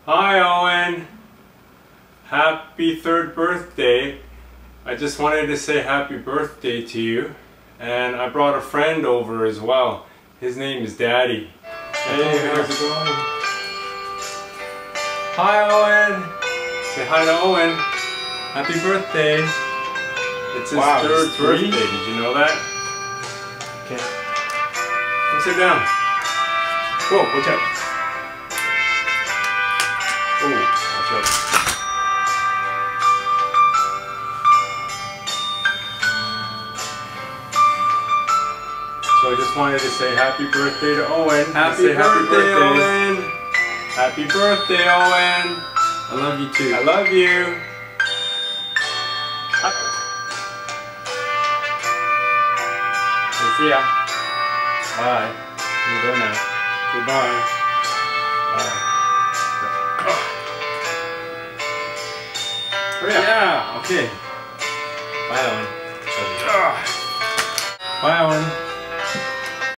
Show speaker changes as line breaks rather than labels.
Hi Owen, happy third birthday. I just wanted to say happy birthday to you, and I brought a friend over as well. His name is Daddy. Hey, how's it going? Hi Owen. Say hi to Owen. Happy birthday. It's his third birthday, did you know that? Okay. Come sit down. Whoa, watch out. Oh, watch out. So I just wanted to say happy birthday to Owen. Happy birthday, Owen. Happy birthday, Owen.
I love you too.
I love you. See ya. Bye. You go now. Goodbye. Bye. Hurry up. Yeah, okay. Bye, Owen. Bye, Owen.